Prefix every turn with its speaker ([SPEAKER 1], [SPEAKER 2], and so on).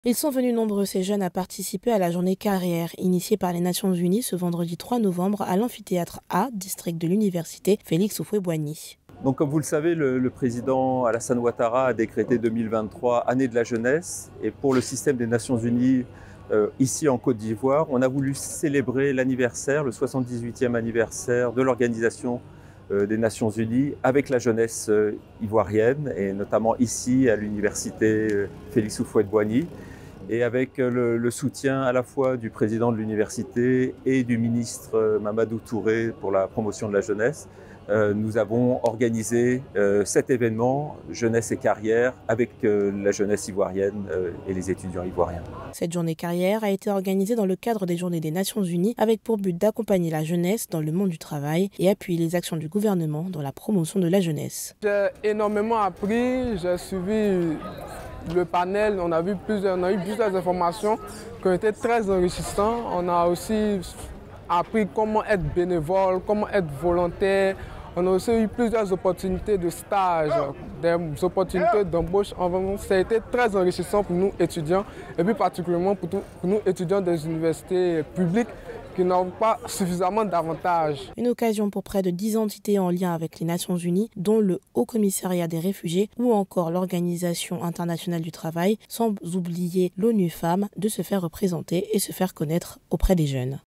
[SPEAKER 1] Ils sont venus nombreux, ces jeunes, à participer à la journée carrière, initiée par les Nations Unies ce vendredi 3 novembre à l'amphithéâtre A, district de l'université Félix Houphouët-Boigny.
[SPEAKER 2] Donc, comme vous le savez, le président Alassane Ouattara a décrété 2023 année de la jeunesse. Et pour le système des Nations Unies, ici en Côte d'Ivoire, on a voulu célébrer l'anniversaire, le 78e anniversaire de l'organisation des Nations Unies avec la jeunesse ivoirienne, et notamment ici à l'université Félix Houphouët-Boigny, et avec le soutien à la fois du président de l'université et du ministre Mamadou Touré pour la promotion de la jeunesse. Nous avons organisé cet événement Jeunesse et Carrière avec la jeunesse ivoirienne et les étudiants ivoiriens.
[SPEAKER 1] Cette journée carrière a été organisée dans le cadre des Journées des Nations Unies avec pour but d'accompagner la jeunesse dans le monde du travail et appuyer les actions du gouvernement dans la promotion de la jeunesse.
[SPEAKER 3] J'ai énormément appris, j'ai suivi le panel, on a eu plusieurs informations qui ont été très enrichissantes. On a aussi appris comment être bénévole, comment être volontaire. On a aussi eu plusieurs opportunités de stage, des opportunités d'embauche. Ça a été très enrichissant pour nous étudiants, et plus particulièrement pour nous étudiants des universités publiques qui n'ont pas suffisamment d'avantages.
[SPEAKER 1] Une occasion pour près de 10 entités en lien avec les Nations Unies, dont le Haut Commissariat des réfugiés ou encore l'Organisation internationale du travail, sans oublier l'ONU Femmes, de se faire représenter et se faire connaître auprès des jeunes.